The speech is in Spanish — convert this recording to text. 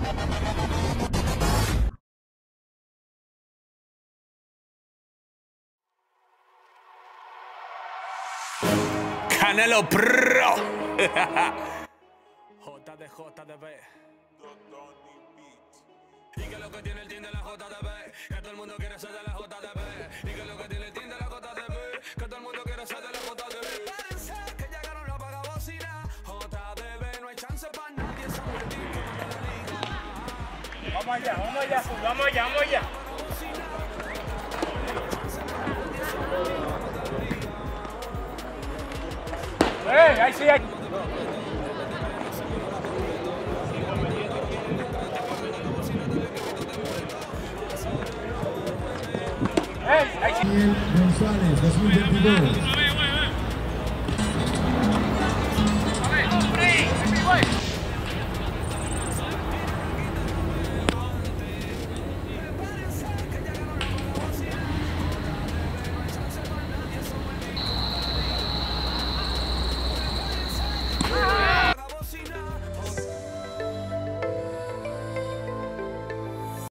Canelo Pro. JDB. Y que lo que tiene el team de la JDB, que todo el mundo quiere ser de la JDB. Y que lo que tiene el team de la JDB, que todo el mundo quiere ser de la JDB. Prepárense que llegaron los apagabocinas. JDB, no hay chance para nadie, somos el team que manda la liga. Vamos allá, vamos allá. Ahí sí hay. González, 2022.